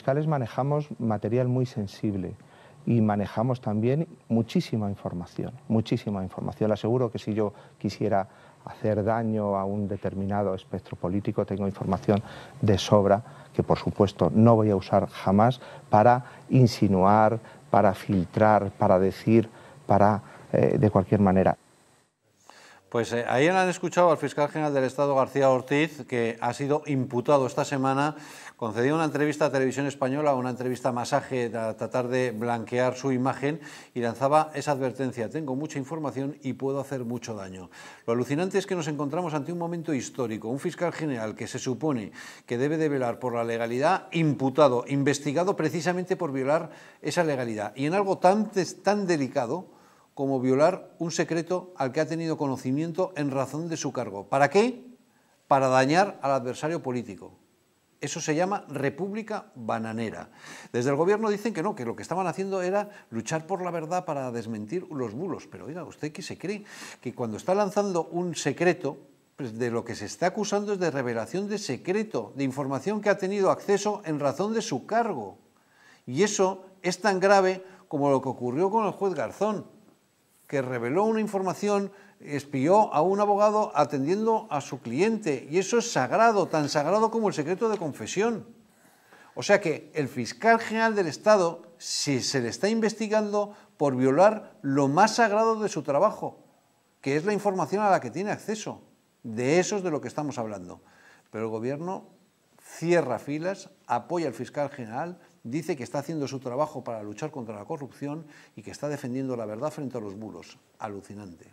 fiscales manejamos material muy sensible y manejamos también muchísima información, muchísima información. Le aseguro que si yo quisiera hacer daño a un determinado espectro político, tengo información de sobra que, por supuesto, no voy a usar jamás para insinuar, para filtrar, para decir, de cualquier manera. Pues ahí han escuchado al fiscal general del Estado, García Ortiz, que ha sido imputado esta semana. Concedió una entrevista a Televisión Española, una entrevista masaje para tratar de blanquear su imagen, y lanzaba esa advertencia: tengo mucha información y puedo hacer mucho daño. Lo alucinante es que nos encontramos ante un momento histórico. Un fiscal general que se supone que debe de velar por la legalidad, imputado, investigado precisamente por violar esa legalidad, y en algo tan delicado como violar un secreto al que ha tenido conocimiento en razón de su cargo. ¿Para qué? Para dañar al adversario político. Eso se llama república bananera. Desde el gobierno dicen que no, que lo que estaban haciendo era luchar por la verdad para desmentir los bulos. Pero oiga, ¿usted qué se cree? Que cuando está lanzando un secreto, pues de lo que se está acusando es de revelación de secreto, de información que ha tenido acceso en razón de su cargo. Y eso es tan grave como lo que ocurrió con el juez Garzón, que reveló una información, espió a un abogado atendiendo a su cliente, y eso es sagrado, tan sagrado como el secreto de confesión. O sea que el fiscal general del Estado, si se le está investigando por violar lo más sagrado de su trabajo, que es la información a la que tiene acceso, de eso es de lo que estamos hablando. Pero el gobierno cierra filas, apoya al fiscal general, dice que está haciendo su trabajo para luchar contra la corrupción y que está defendiendo la verdad frente a los bulos. Alucinante.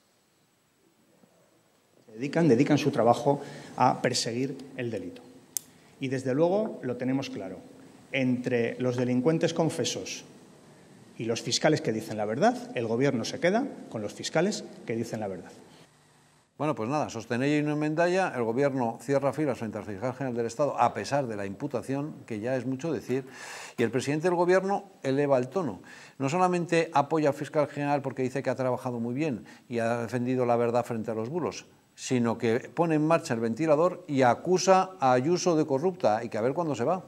Dedican su trabajo a perseguir el delito. Y desde luego lo tenemos claro. Entre los delincuentes confesos y los fiscales que dicen la verdad, el gobierno se queda con los fiscales que dicen la verdad. Bueno, pues nada, sostenéis y no enmendalla, el gobierno cierra filas frente al fiscal general del Estado, a pesar de la imputación, que ya es mucho decir, y el presidente del gobierno eleva el tono. No solamente apoya al fiscal general porque dice que ha trabajado muy bien y ha defendido la verdad frente a los bulos, sino que pone en marcha el ventilador y acusa a Ayuso de corrupta, y que a ver cuándo se va.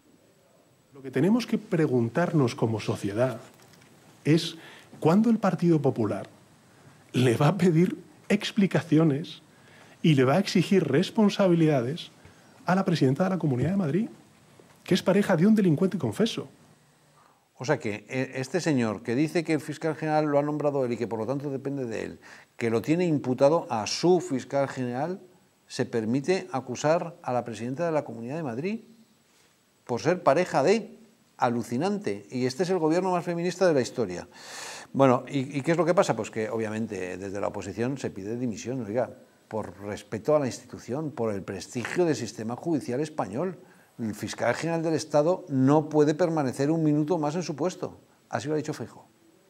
Lo que tenemos que preguntarnos como sociedad es cuándo el Partido Popular le va a pedir explicaciones y le va a exigir responsabilidades a la presidenta de la Comunidad de Madrid, que es pareja de un delincuente confeso. O sea que este señor que dice que el fiscal general lo ha nombrado él y que por lo tanto depende de él, que lo tiene imputado a su fiscal general, se permite acusar a la presidenta de la Comunidad de Madrid por ser pareja de... Alucinante. Y este es el gobierno más feminista de la historia. Bueno, ¿y qué es lo que pasa? Pues que obviamente desde la oposición se pide dimisión, oiga, por respeto a la institución, por el prestigio del sistema judicial español. El fiscal general del Estado no puede permanecer un minuto más en su puesto. Así lo ha dicho Feijóo.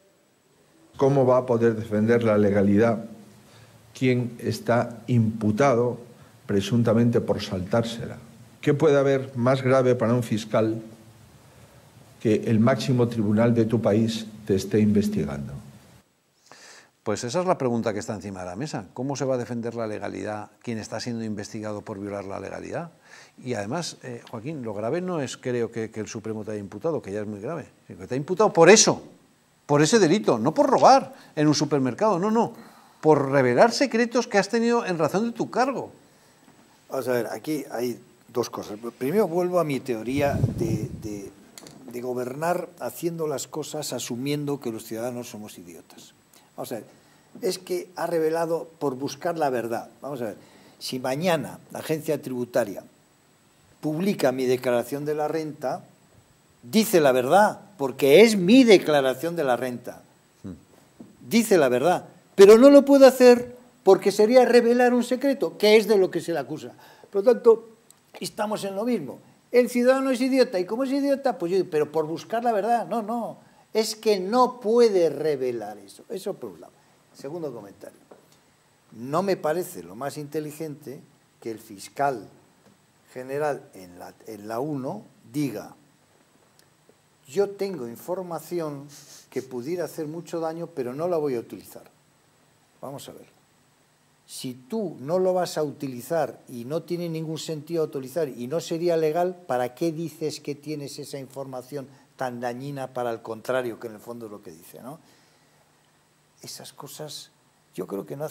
¿Cómo va a poder defender la legalidad quien está imputado presuntamente por saltársela? ¿Qué puede haber más grave para un fiscal que el máximo tribunal de tu país te esté investigando? Pues esa es la pregunta que está encima de la mesa. ¿Cómo se va a defender la legalidad quien está siendo investigado por violar la legalidad? Y además, Joaquín, lo grave no es, creo, que el Supremo te haya imputado, que ya es muy grave, sino que te ha imputado por eso, por ese delito, no por robar en un supermercado, no, por revelar secretos que has tenido en razón de tu cargo. Vamos a ver, aquí hay dos cosas. Primero vuelvo a mi teoría de gobernar haciendo las cosas asumiendo que los ciudadanos somos idiotas. Vamos a ver, es que ha revelado por buscar la verdad. Vamos a ver, si mañana la agencia tributaria publica mi declaración de la renta, dice la verdad, porque es mi declaración de la renta. Dice la verdad, pero no lo puede hacer porque sería revelar un secreto, que es de lo que se le acusa. Por lo tanto, estamos en lo mismo. El ciudadano es idiota, y como es idiota, pues yo digo, pero por buscar la verdad, no, es que no puede revelar eso. Eso por un lado. Segundo comentario. No me parece lo más inteligente que el fiscal general en la 1 diga: yo tengo información que pudiera hacer mucho daño, pero no la voy a utilizar. Vamos a ver. Si tú no lo vas a utilizar y no tiene ningún sentido utilizar y no sería legal, ¿para qué dices que tienes esa información tan dañina para el contrario, que en el fondo es lo que dice, ¿no? Esas cosas yo creo que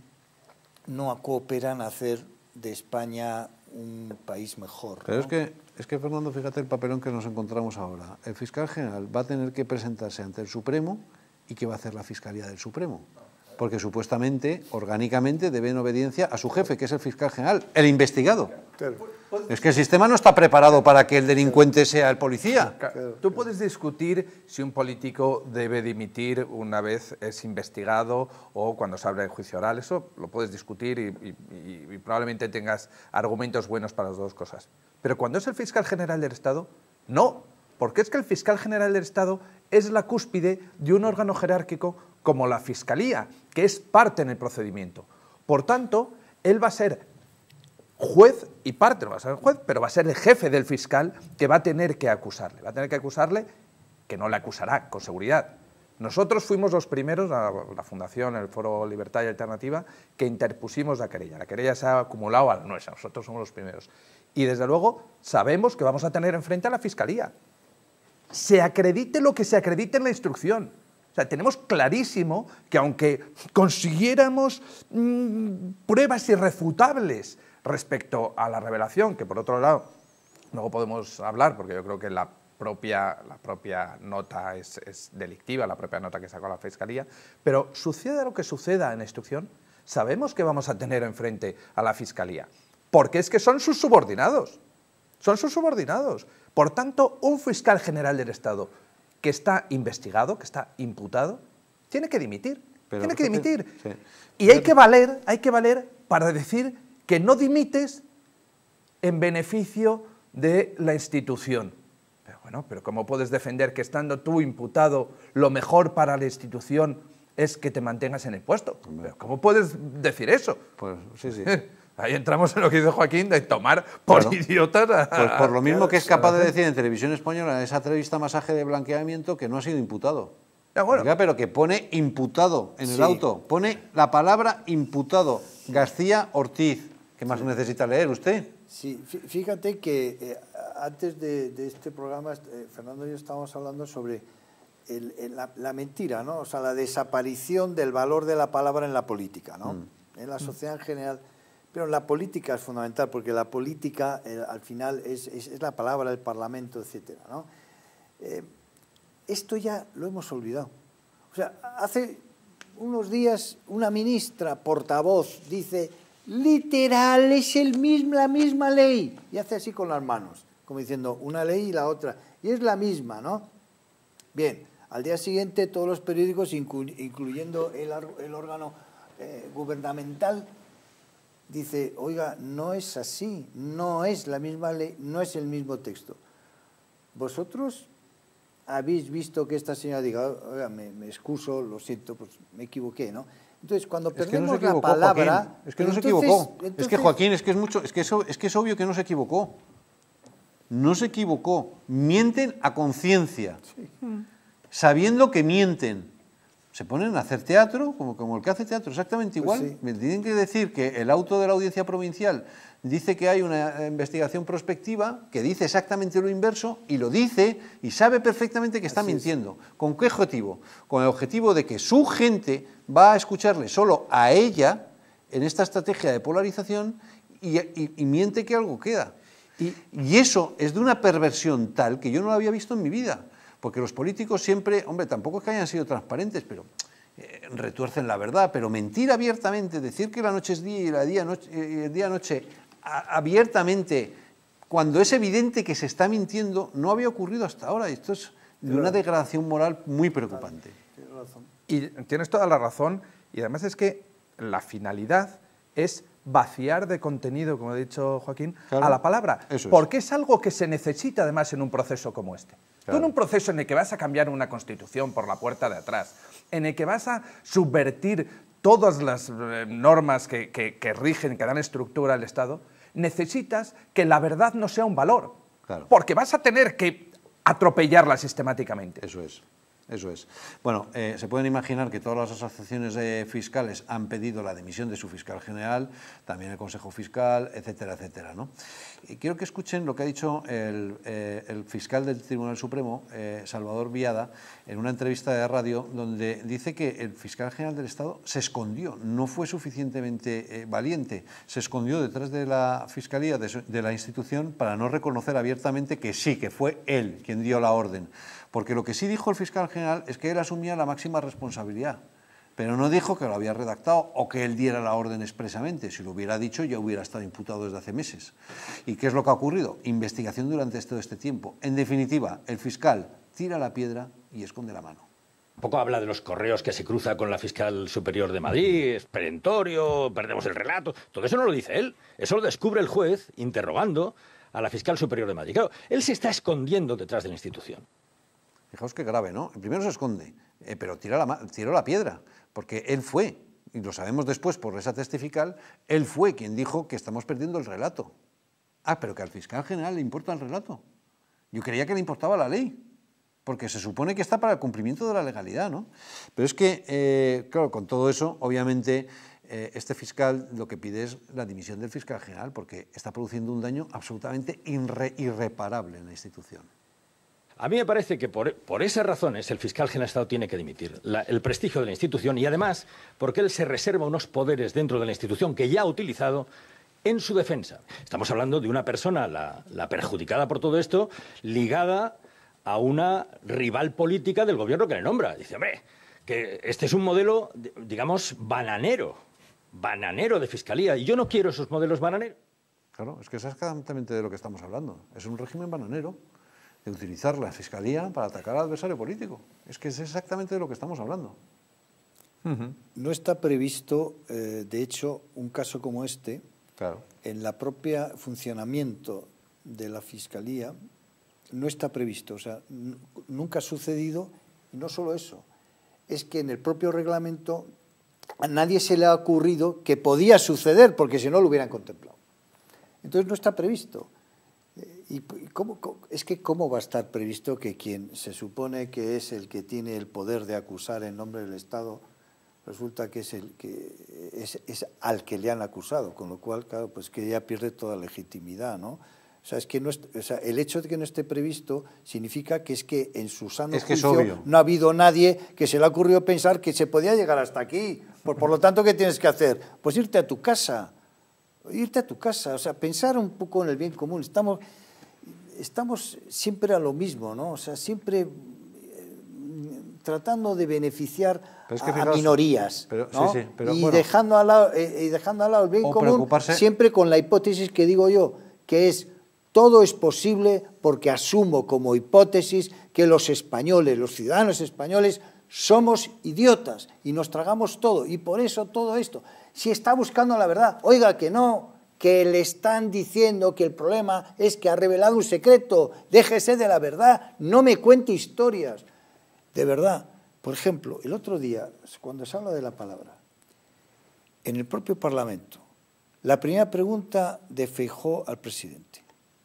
no cooperan a hacer de España un país mejor, ¿no? Pero es que, Fernando, fíjate el papelón que nos encontramos ahora. El fiscal general va a tener que presentarse ante el Supremo, ¿y qué va a hacer la Fiscalía del Supremo? Porque supuestamente, orgánicamente, debe en obediencia a su jefe, que es el fiscal general, el investigado. Claro. Es que el sistema no está preparado para que el delincuente sea el policía. Claro. Tú puedes discutir si un político debe dimitir una vez es investigado o cuando se abre el juicio oral. Eso lo puedes discutir y probablemente tengas argumentos buenos para las dos cosas. Pero cuando es el fiscal general del Estado, no. Porque es que el fiscal general del Estado es la cúspide de un órgano jerárquico como la Fiscalía, que es parte en el procedimiento. Por tanto, él va a ser juez y parte, no va a ser el juez, pero va a ser el jefe del fiscal que va a tener que acusarle. Va a tener que acusarle, que no le acusará, con seguridad. Nosotros fuimos los primeros, la Fundación, el Foro Libertad y Alternativa, que interpusimos la querella. La querella se ha acumulado a la nuestra, nosotros somos los primeros. Y desde luego sabemos que vamos a tener enfrente a la Fiscalía. Se acredite lo que se acredite en la instrucción. O sea, tenemos clarísimo que aunque consiguiéramos pruebas irrefutables respecto a la revelación, que por otro lado luego podemos hablar, porque yo creo que la propia nota es delictiva, la propia nota que sacó la Fiscalía, pero suceda lo que suceda en la instrucción, sabemos que vamos a tener enfrente a la Fiscalía, porque es que son sus subordinados, son sus subordinados. Por tanto, un fiscal general del Estado que está investigado, que está imputado, tiene que dimitir. Pero tiene que dimitir. Sí. Y hay que valer para decir que no dimites en beneficio de la institución. Pero bueno, pero ¿cómo puedes defender que estando tú imputado lo mejor para la institución es que te mantengas en el puesto? ¿Pero cómo puedes decir eso? Pues sí, sí. Ahí entramos en lo que dice Joaquín, de tomar por idiotas a... Pues por lo mismo que es capaz de decir en Televisión Española, en esa entrevista masaje de blanqueamiento, que no ha sido imputado. Ya, bueno. Oiga, pero que pone imputado en el auto. Pone la palabra imputado. García Ortiz. ¿Qué más necesita leer usted? Sí, fíjate que antes de este programa, Fernando y yo estábamos hablando sobre la mentira, ¿no? O sea, la desaparición del valor de la palabra en la política, ¿no? En la sociedad en general. Pero la política es fundamental, porque la política al final es la palabra del Parlamento, etcétera, ¿no? Esto ya lo hemos olvidado. O sea, hace unos días una ministra portavoz dice, literal, es la misma ley, y hace así con las manos, como diciendo una ley y la otra, y es la misma, ¿no? Bien, al día siguiente todos los periódicos, incluyendo el órgano gubernamental, dice, oiga, no es así, no es la misma ley, no es el mismo texto. ¿Vosotros habéis visto que esta señora diga, oiga, me excuso, lo siento, pues me equivoqué, ¿no? Entonces, cuando perdemos la palabra... Joaquín, es que no se equivocó. Es que, Joaquín, es que es obvio que no se equivocó. No se equivocó. Mienten a conciencia, sabiendo que mienten. Se ponen a hacer teatro, como el que hace teatro, exactamente igual. Pues sí. Me tienen que decir que el auto de la Audiencia Provincial dice que hay una investigación prospectiva que dice exactamente lo inverso, y lo dice y sabe perfectamente que está mintiendo. ¿Con qué objetivo? Con el objetivo de que su gente va a escucharle solo a ella en esta estrategia de polarización y miente que algo queda. Y eso es de una perversión tal que yo no lo había visto en mi vida. Porque los políticos siempre, hombre, tampoco es que hayan sido transparentes, pero retuercen la verdad, pero mentir abiertamente, decir que la noche es día y el día noche abiertamente, cuando es evidente que se está mintiendo, no había ocurrido hasta ahora. Esto es de una degradación moral muy preocupante. Y tienes toda la razón, y además es que la finalidad es vaciar de contenido, como ha dicho Joaquín, a la palabra, porque es algo que se necesita además en un proceso como este. Tú en un proceso en el que vas a cambiar una constitución por la puerta de atrás, en el que vas a subvertir todas las normas que rigen, que dan estructura al Estado, necesitas que la verdad no sea un valor, porque vas a tener que atropellarla sistemáticamente. Eso es. Eso es. Bueno, se pueden imaginar que todas las asociaciones fiscales han pedido la dimisión de su fiscal general, también el Consejo Fiscal, etcétera, etcétera, ¿no? Y quiero que escuchen lo que ha dicho el fiscal del Tribunal Supremo, Salvador Viada, en una entrevista de radio, donde dice que el fiscal general del Estado se escondió, no fue suficientemente valiente, se escondió detrás de la Fiscalía, de la institución, para no reconocer abiertamente que sí, que fue él quien dio la orden. Porque lo que sí dijo el fiscal general es que él asumía la máxima responsabilidad, pero no dijo que lo había redactado o que él diera la orden expresamente. Si lo hubiera dicho, ya hubiera estado imputado desde hace meses. ¿Y qué es lo que ha ocurrido? Investigación durante todo este tiempo. En definitiva, el fiscal tira la piedra y esconde la mano. Un poco habla de los correos que se cruza con la fiscal superior de Madrid, es perentorio, perdemos el relato. Todo eso no lo dice él, eso lo descubre el juez interrogando a la fiscal superior de Madrid. Claro, él se está escondiendo detrás de la institución. Fijaos qué grave, ¿no? Primero se esconde, pero tiró la piedra, porque él fue, y lo sabemos después por esa testifical, él fue quien dijo que estamos perdiendo el relato. Ah, pero que al fiscal general le importa el relato. Yo creía que le importaba la ley, porque se supone que está para el cumplimiento de la legalidad, ¿no? Pero es que, claro, con todo eso, obviamente, este fiscal lo que pide es la dimisión del fiscal general, porque está produciendo un daño absolutamente irreparable en la institución. A mí me parece que por esas razones el fiscal general del Estado tiene que dimitir. El prestigio de la institución y además porque él se reserva unos poderes dentro de la institución que ya ha utilizado en su defensa. Estamos hablando de una persona, la perjudicada por todo esto, ligada a una rival política del gobierno que le nombra. Dice, hombre, que este es un modelo, digamos, bananero de fiscalía. Y yo no quiero esos modelos bananeros. Claro, es que es exactamente de lo que estamos hablando. Es un régimen bananero, de utilizar la fiscalía para atacar al adversario político. Es que es exactamente de lo que estamos hablando. No está previsto, de hecho, un caso como este, claro, en la propia funcionamiento de la Fiscalía, no está previsto. O sea, nunca ha sucedido, y no solo eso, es que en el propio reglamento a nadie se le ha ocurrido que podía suceder, porque si no lo hubieran contemplado. Entonces no está previsto. ¿Y cómo va a estar previsto que quien se supone que es el que tiene el poder de acusar en nombre del Estado resulta que es el que es al que le han acusado, con lo cual, claro, pues que ya pierde toda legitimidad, ¿no? O sea, es que no el hecho de que no esté previsto significa que es que en su sano juicio no ha habido nadie que se le ha ocurrido pensar que se podía llegar hasta aquí. Por lo tanto, ¿qué tienes que hacer? Pues irte a tu casa. O sea, pensar un poco en el bien común. Estamos siempre a lo mismo, ¿no? O sea, siempre tratando de beneficiar a minorías, ¿no? Y bueno, dejando al lado el bien común, siempre con la hipótesis que digo yo, que es todo es posible porque asumo como hipótesis que los españoles, los ciudadanos españoles, somos idiotas y nos tragamos todo. Y por eso todo esto, si está buscando la verdad, oiga que no, que le están diciendo que el problema es que ha revelado un secreto, déjese de la verdad, no me cuente historias. De verdad, por ejemplo, el otro día, cuando se habla de la palabra, en el propio Parlamento, la primera pregunta de Feijóo al presidente.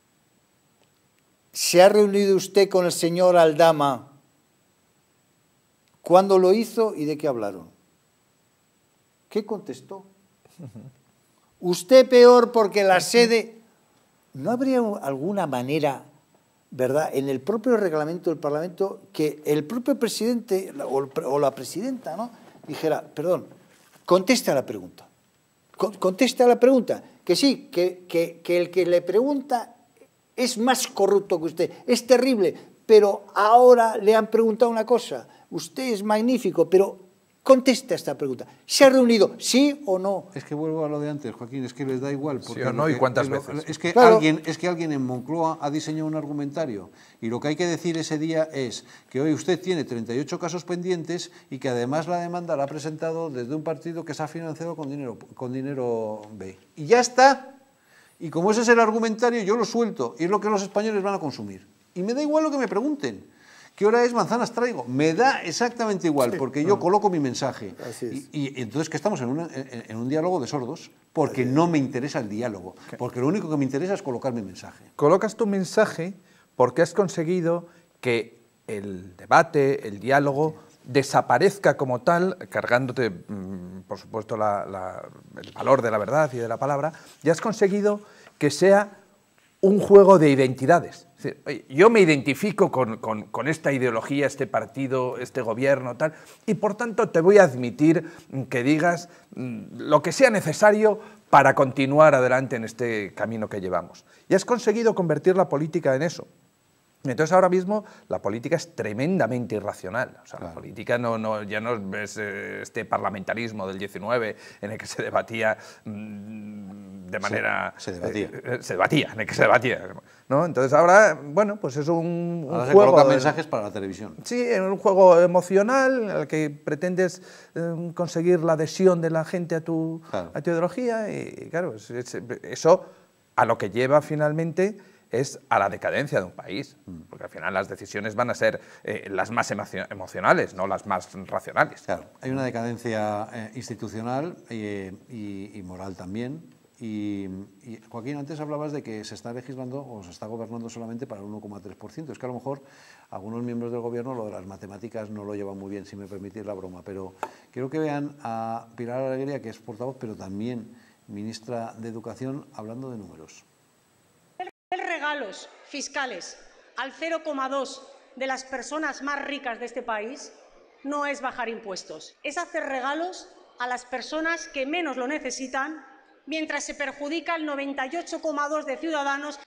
¿Se ha reunido usted con el señor Aldama? ¿Cuándo lo hizo y de qué hablaron? ¿Qué contestó? Usted peor porque la sede... ¿No habría alguna manera, verdad, en el propio reglamento del Parlamento que el propio presidente o la presidenta, ¿no?, dijera, perdón, conteste a la pregunta? Conteste a la pregunta. Que sí, que el que le pregunta es más corrupto que usted, es terrible, pero ahora le han preguntado una cosa. Usted es magnífico, pero conteste a esta pregunta. ¿Se ha reunido, sí o no? Es que vuelvo a lo de antes, Joaquín, es que les da igual. Sí o no, ¿y cuántas veces? Es que, claro, alguien en Moncloa ha diseñado un argumentario y lo que hay que decir ese día es que hoy usted tiene 38 casos pendientes y que además la demanda la ha presentado desde un partido que se ha financiado con dinero B. Y ya está. Y como ese es el argumentario, yo lo suelto y es lo que los españoles van a consumir. Y me da igual lo que me pregunten. ¿Qué hora es? Manzanas traigo. Me da exactamente igual, porque yo coloco mi mensaje. Y entonces, ¿qué estamos? En un diálogo de sordos, porque no me interesa el diálogo, porque lo único que me interesa es colocar mi mensaje. Colocas tu mensaje porque has conseguido que el debate, el diálogo, desaparezca como tal, cargándote, por supuesto, el valor de la verdad y de la palabra, y has conseguido que sea un juego de identidades. Es decir, oye, yo me identifico con esta ideología, este partido, este gobierno, tal, y por tanto te voy a admitir que digas lo que sea necesario para continuar adelante en este camino que llevamos. Y has conseguido convertir la política en eso. Entonces ahora mismo la política es tremendamente irracional. O sea, claro. La política ya no es este parlamentarismo del 19 en el que se debatía de manera... Se debatía. Se debatía, en el que se debatía, ¿no? Entonces ahora, bueno, pues es un ahora juego... se colocan mensajes para la televisión. Sí, en un juego emocional al que pretendes conseguir la adhesión de la gente a tu ideología y claro, eso a lo que lleva finalmente es a la decadencia de un país, porque al final las decisiones van a ser las más emocionales, no las más racionales. Claro, hay una decadencia institucional y moral también. Y Joaquín, antes hablabas de que se está legislando o se está gobernando solamente para el 1,3%. Es que a lo mejor algunos miembros del gobierno lo de las matemáticas no lo llevan muy bien, si me permitís la broma, pero quiero que vean a Pilar Alegría, que es portavoz, pero también ministra de Educación, hablando de números. Regalos fiscales al 0,2 de las personas más ricas de este país no es bajar impuestos, es hacer regalos a las personas que menos lo necesitan, mientras se perjudica el 98,2 de ciudadanos.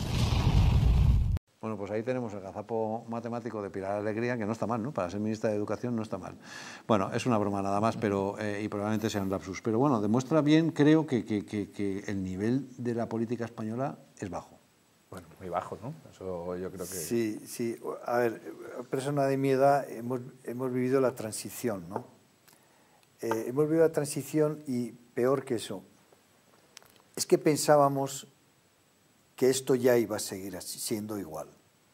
Bueno, pues ahí tenemos el gazapo matemático de Pilar Alegría, que no está mal, ¿no? Para ser ministra de Educación no está mal. Bueno, es una broma nada más, pero y probablemente sea un lapsus. Pero bueno, demuestra bien, creo, que el nivel de la política española es bajo. Bueno, muy bajo, ¿no? Eso yo creo que... Sí, sí. A ver, persona de mi edad hemos vivido la transición, ¿no? Hemos vivido la transición y peor que eso, es que pensábamos que esto ya iba a seguir así, siendo igual.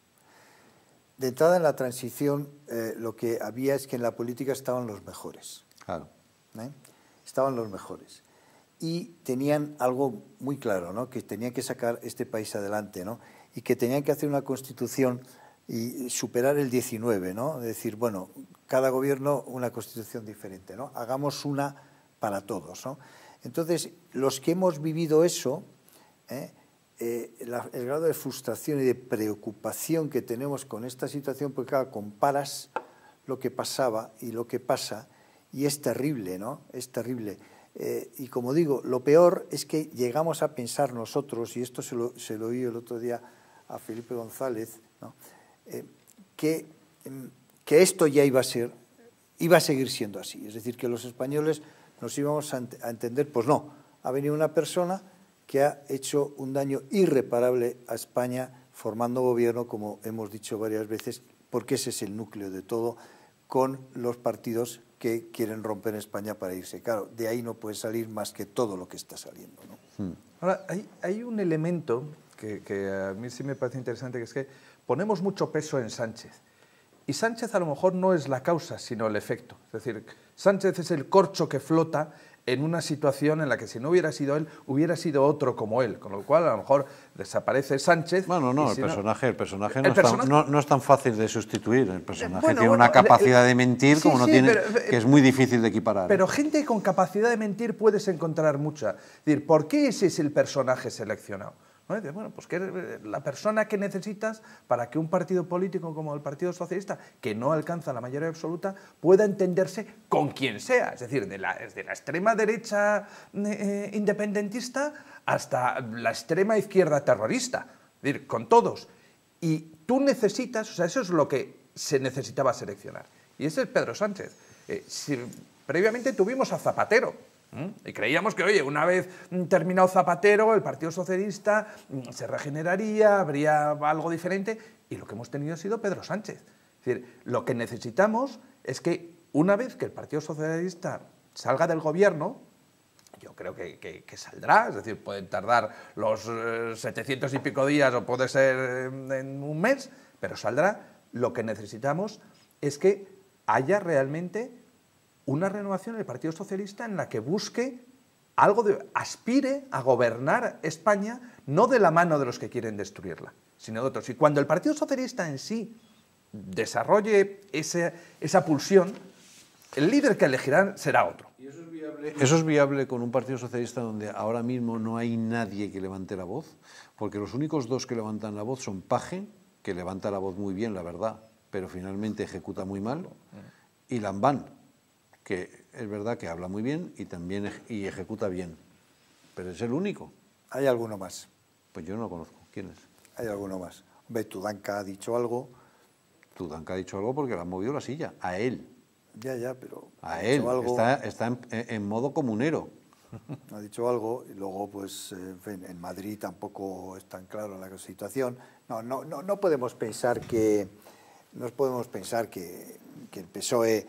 De entrada en la transición lo que había es que en la política estaban los mejores. Claro. Estaban los mejores. Y tenían algo muy claro, ¿no? Que tenían que sacar este país adelante, ¿no? Y que tenían que hacer una constitución y superar el 19, ¿no? Es decir, bueno, cada gobierno una constitución diferente, ¿no? Hagamos una para todos, ¿no? Entonces, los que hemos vivido eso, el grado de frustración y de preocupación que tenemos con esta situación, porque claro, comparas lo que pasaba y lo que pasa y es terrible, ¿no? Es terrible. Y como digo, lo peor es que llegamos a pensar nosotros, y esto se lo oí el otro día a Felipe González, ¿no? Que esto ya iba a seguir siendo así. Es decir, que los españoles nos íbamos a entender, pues no, ha venido una persona que ha hecho un daño irreparable a España formando gobierno, como hemos dicho varias veces, porque ese es el núcleo de todo, con los partidos que quieren romper España para irse. Claro, de ahí no puede salir más que todo lo que está saliendo, ¿no? Ahora, hay un elemento que a mí sí me parece interesante, que es que ponemos mucho peso en Sánchez. Y Sánchez a lo mejor no es la causa, sino el efecto. Es decir, Sánchez es el corcho que flota en una situación en la que si no hubiera sido él, hubiera sido otro como él, con lo cual a lo mejor desaparece Sánchez. Bueno, no, el personaje no es tan fácil de sustituir. El personaje tiene una capacidad de mentir como no tiene, que es muy difícil de equiparar. Pero gente con capacidad de mentir puedes encontrar mucha. Es decir, ¿por qué ese es el personaje seleccionado? ¿No? Bueno, pues que es la persona que necesitas para que un partido político como el Partido Socialista, que no alcanza la mayoría absoluta, pueda entenderse con quien sea. Es decir, desde la extrema derecha independentista hasta la extrema izquierda terrorista. Es decir, con todos. Y tú necesitas, o sea, eso es lo que se necesitaba seleccionar. Y ese es Pedro Sánchez. Previamente tuvimos a Zapatero. Y creíamos que, oye, una vez terminado Zapatero, el Partido Socialista se regeneraría, habría algo diferente, y lo que hemos tenido ha sido Pedro Sánchez. Es decir, lo que necesitamos es que una vez que el Partido Socialista salga del gobierno, yo creo que saldrá, es decir, pueden tardar los 700 y pico días o puede ser en un mes, pero saldrá. Lo que necesitamos es que haya realmente una renovación del Partido Socialista en la que busque algo aspire a gobernar España, no de la mano de los que quieren destruirla, sino de otros. Y cuando el Partido Socialista en sí desarrolle esa pulsión, el líder que elegirán será otro. ¿Y eso es viable con un Partido Socialista donde ahora mismo no hay nadie que levante la voz? Porque los únicos dos que levantan la voz son Paje, que levanta la voz muy bien, la verdad, pero finalmente ejecuta muy mal, y Lambán, que es verdad que habla muy bien y también ejecuta bien, pero es el único. ¿Hay alguno más? Pues yo no lo conozco. ¿Quién es? Hay alguno más. Hombre, Tudanca ha dicho algo. Tudanca ha dicho algo porque le han movido la silla, a él. Ya, pero... A él, algo, está en modo comunero. Ha dicho algo y luego, pues, en Madrid tampoco es tan claro la situación. No podemos pensar que... No podemos pensar que el PSOE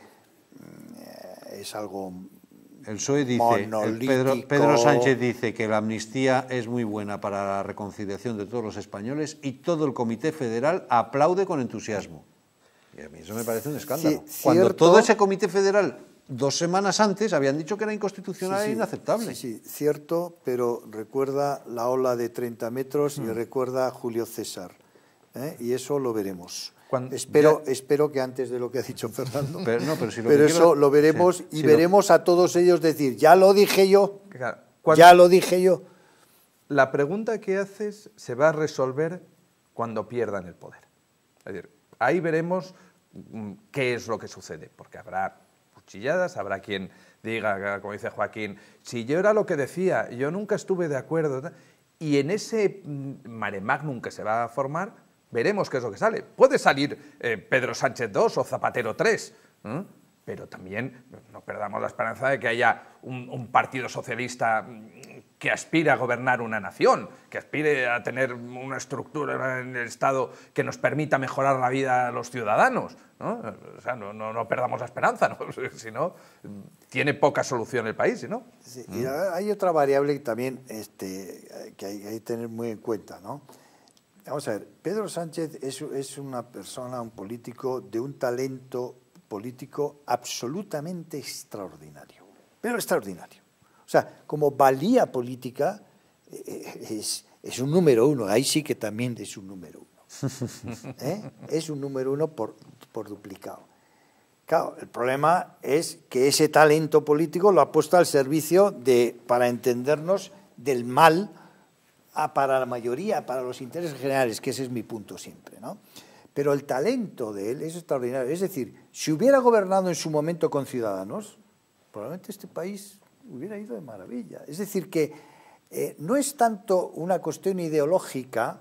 es algo... El PSOE dice, Pedro Sánchez dice que la amnistía es muy buena para la reconciliación de todos los españoles y todo el Comité Federal aplaude con entusiasmo. Y a mí eso me parece un escándalo. Sí, cuando todo ese Comité Federal 2 semanas antes habían dicho que era inconstitucional e inaceptable. Sí, cierto, pero recuerda la ola de 30 metros y recuerda a Julio César. Y eso lo veremos. Espero que antes de lo que ha dicho Fernando, pero eso lo veremos y veremos a todos ellos decir, ya lo dije yo, ya lo dije yo. La pregunta que haces se va a resolver cuando pierdan el poder. Es decir, ahí veremos qué es lo que sucede, porque habrá cuchilladas, habrá quien diga, como dice Joaquín, si yo era lo que decía, yo nunca estuve de acuerdo, y en ese mare magnum que se va a formar, veremos qué es lo que sale. Puede salir Pedro Sánchez 2 o Zapatero 3, pero también no perdamos la esperanza de que haya un partido socialista que aspire a gobernar una nación, que aspire a tener una estructura en el Estado que nos permita mejorar la vida a los ciudadanos, ¿no? O sea, no perdamos la esperanza, ¿no? Si no, tiene poca solución el país, ¿no? Sí, y hay otra variable también que hay que tener muy en cuenta, ¿no? Vamos a ver, Pedro Sánchez es una persona, un político de un talento político absolutamente extraordinario, pero extraordinario. O sea, como valía política, es un número uno, ahí sí que también es un número uno. Es un número uno por duplicado. Claro, el problema es que ese talento político lo ha puesto al servicio para entendernos, del mal para la mayoría, para los intereses generales, que ese es mi punto siempre, ¿no? Pero el talento de él es extraordinario. Es decir, si hubiera gobernado en su momento con Ciudadanos, probablemente este país hubiera ido de maravilla. Es decir, que no es tanto una cuestión ideológica,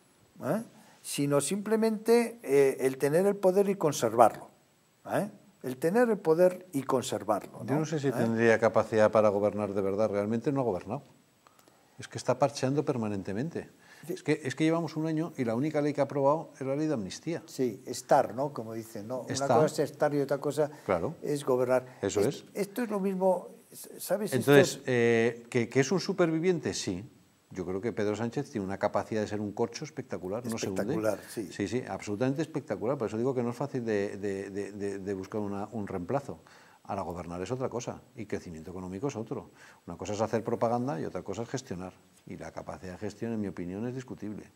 sino simplemente el tener el poder y conservarlo. El tener el poder y conservarlo, ¿no? Yo no sé si tendría capacidad para gobernar de verdad. Realmente no ha gobernado. Es que está parcheando permanentemente. Es que llevamos un año y la única ley que ha aprobado es la ley de amnistía. Sí, estar, ¿no? Como dicen, ¿no? Una cosa es estar y otra cosa es gobernar. Eso es. Esto es lo mismo, ¿sabes? Entonces, ¿que es un superviviente? Sí. Yo creo que Pedro Sánchez tiene una capacidad de ser un corcho espectacular. Espectacular, sí. Sí, absolutamente espectacular. Por eso digo que no es fácil de buscar un reemplazo. Ahora, gobernar es otra cosa y crecimiento económico es otro. Una cosa es hacer propaganda y otra cosa es gestionar. Y la capacidad de gestión, en mi opinión, es discutible.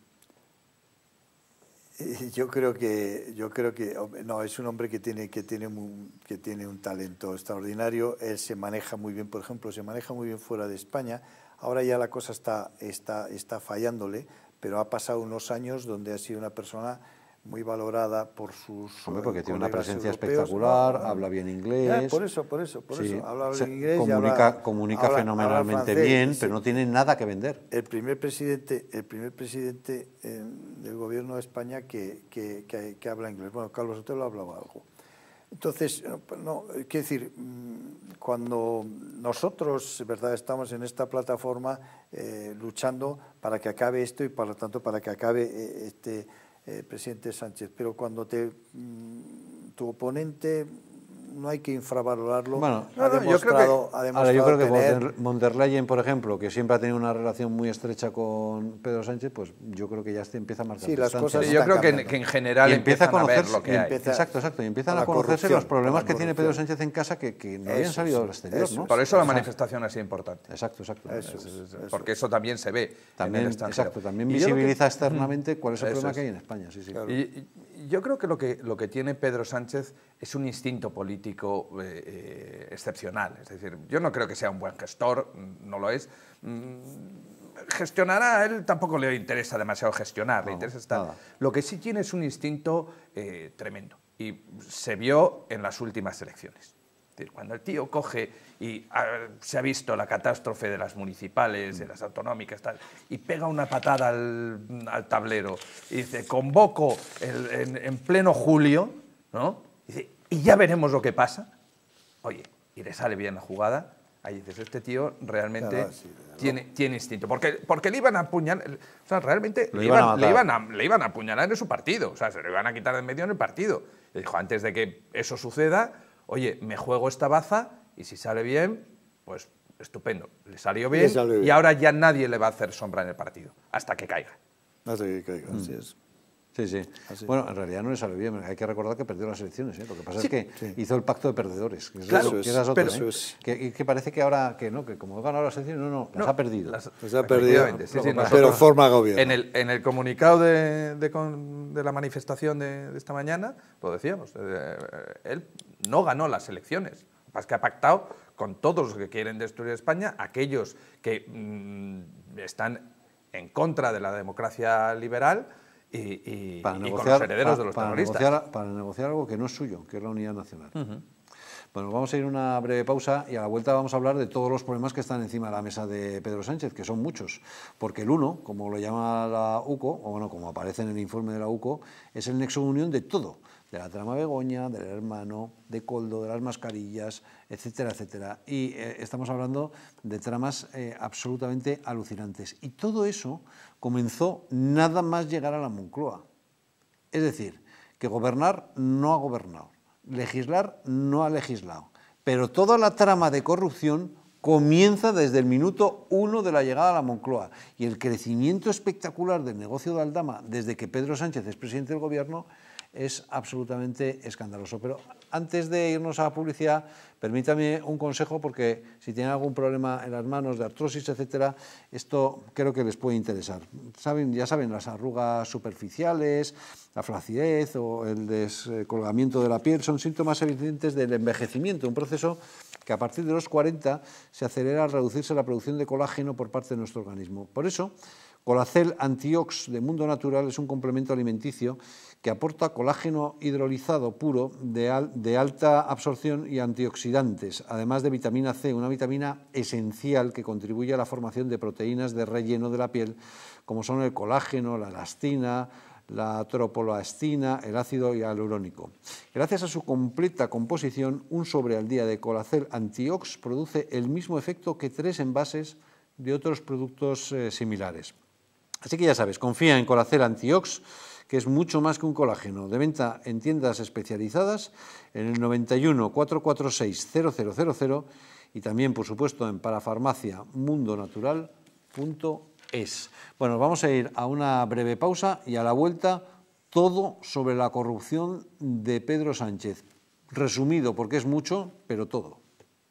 Yo creo que no, es un hombre que tiene un talento extraordinario. Él se maneja muy bien, por ejemplo, se maneja muy bien fuera de España. Ahora ya la cosa está fallándole, pero ha pasado unos años donde ha sido una persona muy valorada por sus porque tiene una presencia espectacular, habla bien inglés. Por eso, habla bien inglés. Comunica fenomenalmente bien, pero no tiene nada que vender. El primer presidente del gobierno de España que habla inglés. Bueno, Carlos Sotelo hablaba algo. Entonces, quiero decir, cuando nosotros, ¿verdad?, estamos en esta plataforma luchando para que acabe esto y, por lo tanto, para que acabe presidente Sánchez, pero cuando tu oponente no hay que infravalorarlo. Bueno, yo creo que von der Leyen, por ejemplo, que siempre ha tenido una relación muy estrecha con Pedro Sánchez, pues yo creo que ya empieza a marcar las cosas. Yo creo que en general empiezan a ver lo que hay. Exacto, y empiezan a conocerse los problemas que tiene Pedro Sánchez en casa que no habían salido al exterior, ¿no? Por eso la manifestación ha sido importante. Exacto. Porque eso también se ve en el extranjero. También visibiliza externamente cuál es el problema que hay en España. Y Yo creo que lo que tiene Pedro Sánchez es un instinto político excepcional. Es decir, yo no creo que sea un buen gestor, no lo es. Gestionará, a él tampoco le interesa demasiado gestionar, le interesa estar. Nada. Lo que sí tiene es un instinto tremendo y se vio en las últimas elecciones. Es decir, cuando el tío coge y se ha visto la catástrofe de las municipales, de las autonómicas, tal, y pega una patada al tablero y dice, convoco en pleno julio, ¿no? Dice, y ya veremos lo que pasa. Oye, y le sale bien la jugada. Ahí dices, este tío realmente claro, sí, tiene instinto. Porque le iban a apuñalar, o sea, realmente le iban a apuñalar en su partido. O sea, se lo iban a quitar de en medio en el partido. Le dijo, antes de que eso suceda, oye, me juego esta baza y si sale bien, pues estupendo. Le salió bien y ahora ya nadie le va a hacer sombra en el partido, hasta que caiga. Hasta que caiga, así es. Sí, sí. Así. Bueno, en realidad no le salió bien. Hay que recordar que perdió las elecciones. Lo que pasa es que hizo el pacto de perdedores. Que claro, que parece que ahora, que como ha ganado las elecciones, las ha perdido. Las ha perdido, pero forma gobierno. En el comunicado de la manifestación de esta mañana, lo decíamos, él no ganó las elecciones. Lo que pasa es que ha pactado con todos los que quieren destruir España, aquellos que están en contra de la democracia liberal, y con los herederos de los terroristas. Para negociar algo que no es suyo, que es la unidad nacional. Bueno, vamos a ir a una breve pausa y a la vuelta vamos a hablar de todos los problemas que están encima de la mesa de Pedro Sánchez, que son muchos, porque el uno, como lo llama la UCO, o bueno, como aparece en el informe de la UCO, es el nexo de unión de todo, de la trama Begoña, del hermano, de Koldo, de las mascarillas, etcétera, etcétera. Y estamos hablando de tramas absolutamente alucinantes. Y todo eso comenzó nada más llegar a la Moncloa. Es decir, que gobernar no ha gobernado, legislar no ha legislado, pero toda la trama de corrupción comienza desde el minuto 1 de la llegada a la Moncloa. Y el crecimiento espectacular del negocio de Aldama desde que Pedro Sánchez es presidente del gobierno es absolutamente escandaloso. Pero antes de irnos a la publicidad, permítame un consejo, porque si tienen algún problema en las manos de artrosis, etcétera, esto creo que les puede interesar. Ya saben, las arrugas superficiales, la flacidez o el descolgamiento de la piel son síntomas evidentes del envejecimiento, un proceso que a partir de los 40 se acelera al reducirse la producción de colágeno por parte de nuestro organismo. Por eso, Colacel Antiox de Mundo Natural es un complemento alimenticio que aporta colágeno hidrolizado puro de alta absorción y antioxidantes, además de vitamina C, una vitamina esencial que contribuye a la formación de proteínas de relleno de la piel, como son el colágeno, la elastina, la tropolastina, el ácido hialurónico. Gracias a su completa composición, un sobre al día de Colacel Antiox produce el mismo efecto que 3 envases de otros productos similares. Así que ya sabes, confía en Colacel Antiox, que es mucho más que un colágeno, de venta en tiendas especializadas en el 91 446 0000 y también, por supuesto, en parafarmaciamundonatural.es. Bueno, vamos a ir a una breve pausa y a la vuelta todo sobre la corrupción de Pedro Sánchez. Resumido, porque es mucho, pero todo.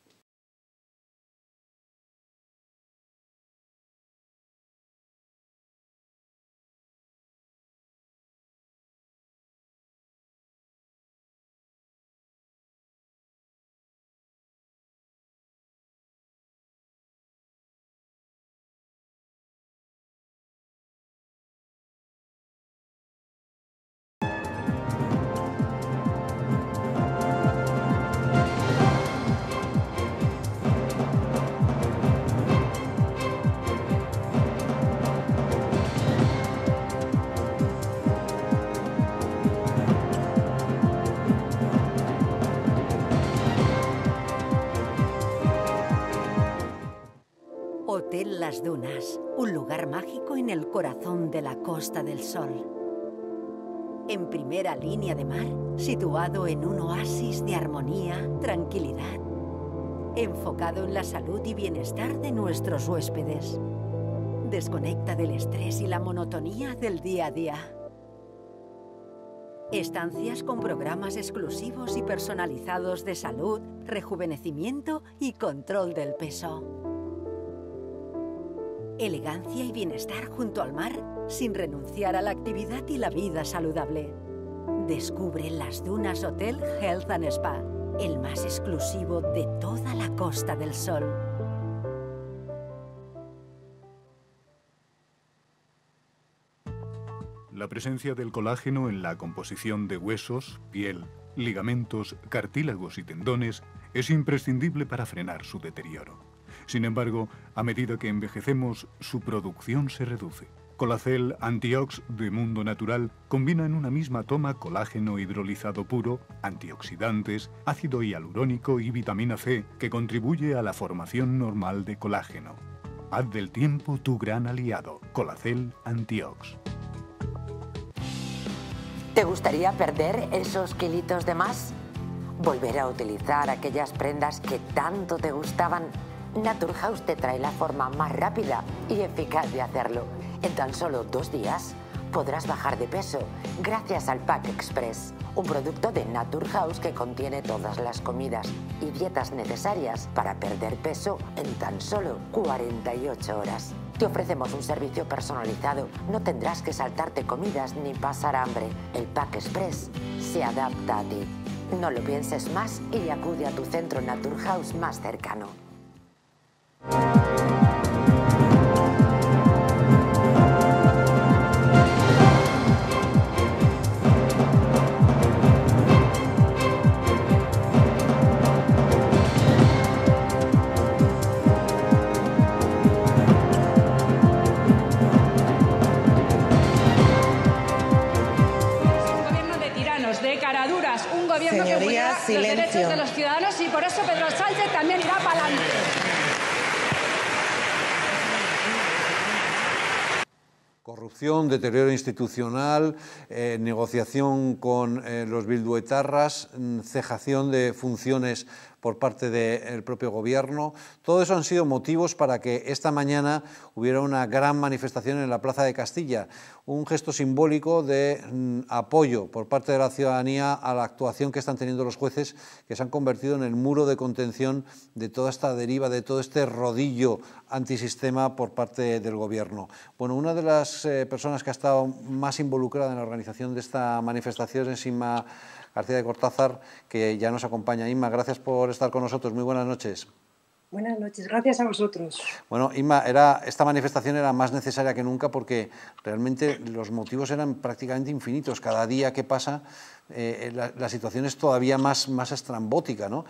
Hotel Las Dunas, un lugar mágico en el corazón de la Costa del Sol. En primera línea de mar, situado en un oasis de armonía, tranquilidad, enfocado en la salud y bienestar de nuestros huéspedes. Desconecta del estrés y la monotonía del día a día. Estancias con programas exclusivos y personalizados de salud, rejuvenecimiento y control del peso. Elegancia y bienestar junto al mar, sin renunciar a la actividad y la vida saludable. Descubre las Dunas Hotel Health and Spa, el más exclusivo de toda la Costa del Sol. La presencia del colágeno en la composición de huesos, piel, ligamentos, cartílagos y tendones es imprescindible para frenar su deterioro. Sin embargo, a medida que envejecemos, su producción se reduce. Colacel Antiox de Mundo Natural combina en una misma toma colágeno hidrolizado puro, antioxidantes, ácido hialurónico y vitamina C, que contribuye a la formación normal de colágeno. Haz del tiempo tu gran aliado. Colacel Antiox. ¿Te gustaría perder esos kilitos de más? ¿Volver a utilizar aquellas prendas que tanto te gustaban? Naturhaus te trae la forma más rápida y eficaz de hacerlo. En tan solo 2 días podrás bajar de peso gracias al Pack Express, un producto de Naturhaus que contiene todas las comidas y dietas necesarias para perder peso en tan solo 48 horas. Te ofrecemos un servicio personalizado, no tendrás que saltarte comidas ni pasar hambre. El Pack Express se adapta a ti. No lo pienses más y acude a tu centro Naturhaus más cercano. Señorías, silencio. Los derechos de los ciudadanos y por eso Pedro Sánchez también irá para adelante. Corrupción, deterioro institucional, negociación con los bilduetarras, cejación de funciones por parte del propio gobierno. Todo eso han sido motivos para que esta mañana hubiera una gran manifestación en la Plaza de Castilla, un gesto simbólico de apoyo por parte de la ciudadanía a la actuación que están teniendo los jueces, que se han convertido en el muro de contención de toda esta deriva, de todo este rodillo antisistema por parte del gobierno. Bueno, una de las personas que ha estado más involucrada en la organización de esta manifestación es Inma García de Cortázar, que ya nos acompaña. Inma, gracias por estar con nosotros. Muy buenas noches. Buenas noches, gracias a vosotros. Bueno, Inma, esta manifestación era más necesaria que nunca porque realmente los motivos eran prácticamente infinitos. Cada día que pasa la situación es todavía más estrambótica, ¿no?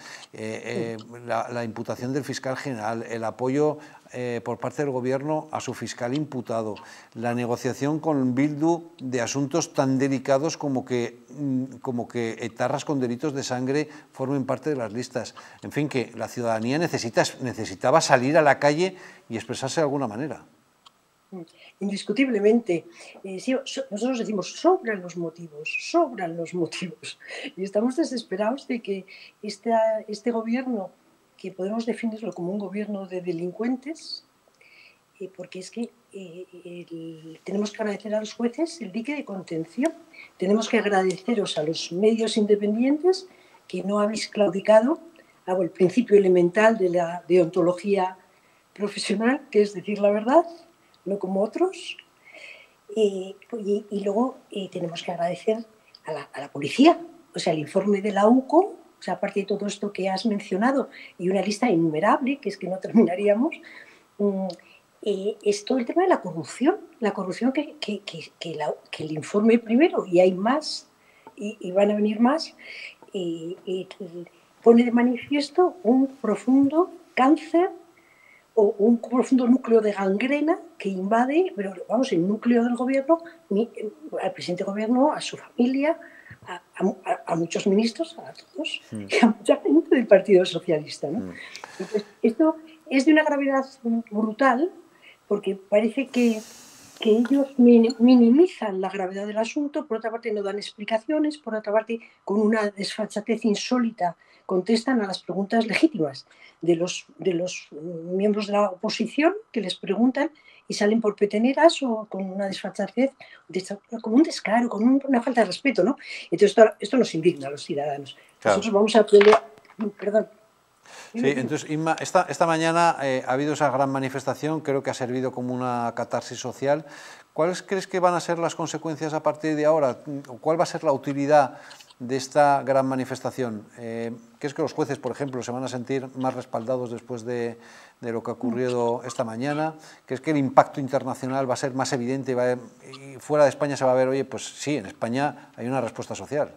La imputación del fiscal general, el apoyo por parte del gobierno a su fiscal imputado, la negociación con Bildu de asuntos tan delicados como que etarras con delitos de sangre formen parte de las listas. En fin, que la ciudadanía necesitaba salir a la calle y expresarse de alguna manera. Indiscutiblemente. Sí, nosotros decimos, sobran los motivos. Y estamos desesperados de que este gobierno, que podemos definirlo como un gobierno de delincuentes, porque es que tenemos que agradecer a los jueces el dique de contención, tenemos que agradeceros a los medios independientes que no habéis claudicado hago el principio elemental de la deontología profesional, que es decir la verdad, no como otros. Y luego tenemos que agradecer a la policía, o sea, el informe de la UCO, o sea, aparte de todo esto que has mencionado, y una lista innumerable, que es que no terminaríamos, es todo el tema de la corrupción que el informe primero, y hay más, y van a venir más, pone de manifiesto un profundo cáncer o un profundo núcleo de gangrena que invade, pero vamos, el núcleo del gobierno, al presidente del gobierno, a su familia, a muchos ministros, a todos, y a mucha gente del Partido Socialista, ¿no? Entonces, esto es de una gravedad brutal, porque parece que ellos minimizan la gravedad del asunto, por otra parte no dan explicaciones, por otra parte con una desfachatez insólita contestan a las preguntas legítimas de los miembros de la oposición que les preguntan y salen por peteneras o con una desfachatez, como un descaro, con una falta de respeto, ¿no? Entonces esto nos indigna a los ciudadanos. Claro. Nosotros vamos a pelear, perdón. Sí, entonces, Inma, esta mañana ha habido esa gran manifestación, creo que ha servido como una catarsis social. ¿Cuáles crees que van a ser las consecuencias a partir de ahora? ¿Cuál va a ser la utilidad de esta gran manifestación? ¿Crees que los jueces, por ejemplo, se van a sentir más respaldados después de lo que ha ocurrido esta mañana? ¿Crees que el impacto internacional va a ser más evidente y fuera de España se va a ver, oye, pues sí, en España hay una respuesta social?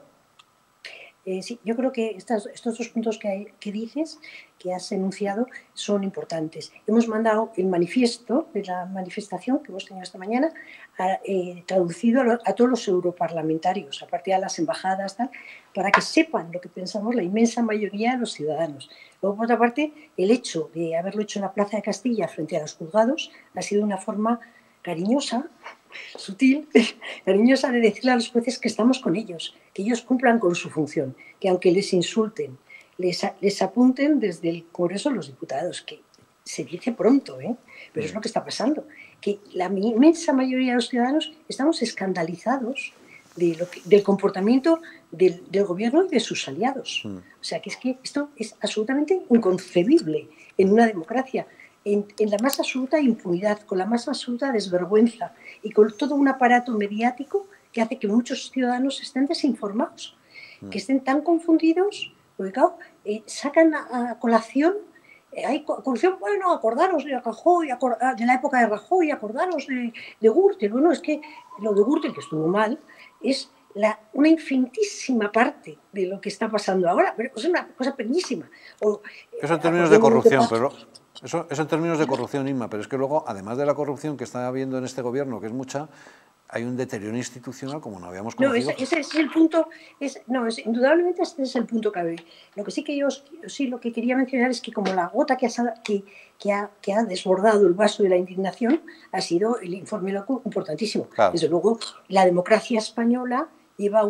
Sí, yo creo que estos dos puntos que dices, que has enunciado, son importantes. Hemos mandado el manifiesto de la manifestación que hemos tenido esta mañana, traducido a todos los europarlamentarios, a partir de las embajadas, tal, para que sepan lo que pensamos la inmensa mayoría de los ciudadanos. Luego, por otra parte, el hecho de haberlo hecho en la Plaza de Castilla frente a los juzgados ha sido una forma cariñosa, sutil, cariñosa de decirle a los jueces que estamos con ellos, que ellos cumplan con su función, que aunque les insulten, les apunten desde el Congreso de los Diputados, que se dice pronto, pero es lo que está pasando, que la inmensa mayoría de los ciudadanos estamos escandalizados del comportamiento del gobierno y de sus aliados. O sea, que esto es absolutamente inconcebible en una democracia. En la más absoluta impunidad, con la más absoluta desvergüenza y con todo un aparato mediático que hace que muchos ciudadanos estén desinformados, que estén tan confundidos, porque claro, sacan a colación, hay corrupción, bueno, acordaros de Rajoy, de la época de Rajoy, acordaros de Gürtel. Bueno, es que lo de Gürtel, que estuvo mal, es una infinitísima parte de lo que está pasando ahora, pero es una cosa pequeñísima. Eso en términos de corrupción, pero... Eso en términos de corrupción, Inma, pero es que luego, además de la corrupción que está habiendo en este gobierno, que es mucha, hay un deterioro institucional como no habíamos conocido. No, ese es el punto, indudablemente este es el punto clave. Lo que sí que lo que quería mencionar es que como la gota que ha desbordado el vaso de la indignación ha sido el informe Locu, importantísimo. Claro. Desde luego, la democracia española lleva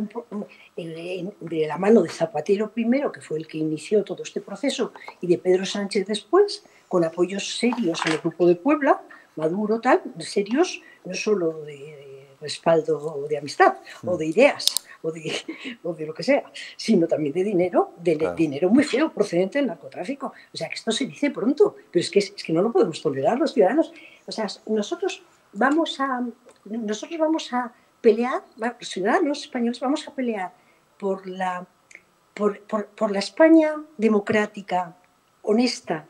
de la mano de Zapatero primero, que fue el que inició todo este proceso, y de Pedro Sánchez después, con apoyos serios en el Grupo de Puebla, Maduro, tal, serios, no solo de respaldo o de amistad, o de ideas, o de lo que sea, sino también de dinero, dinero muy feo, procedente del narcotráfico. O sea, que esto se dice pronto, pero es que no lo podemos tolerar los ciudadanos. O sea, nosotros vamos a pelear, los ciudadanos españoles vamos a pelear por la España democrática, honesta,